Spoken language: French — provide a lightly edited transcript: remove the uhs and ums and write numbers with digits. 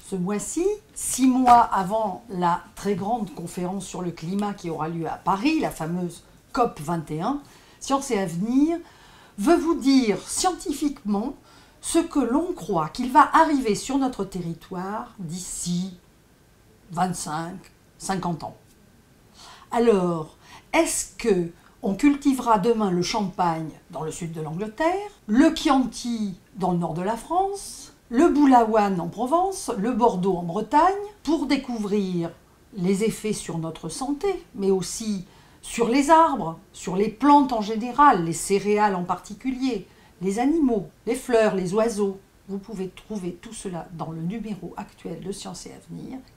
ce mois-ci, 6 mois avant la très grande conférence sur le climat qui aura lieu à Paris, la fameuse COP 21, Science et Avenir veut vous dire scientifiquement ce que l'on croit qu'il va arriver sur notre territoire d'ici 25, 50 ans. Alors, est-ce que on cultivera demain le champagne dans le sud de l'Angleterre, le Chianti dans le nord de la France, le Boulaouane en Provence, le Bordeaux en Bretagne, pour découvrir les effets sur notre santé, mais aussi sur les arbres, sur les plantes en général, les céréales en particulier, les animaux, les fleurs, les oiseaux. Vous pouvez trouver tout cela dans le numéro actuel de Science et Avenir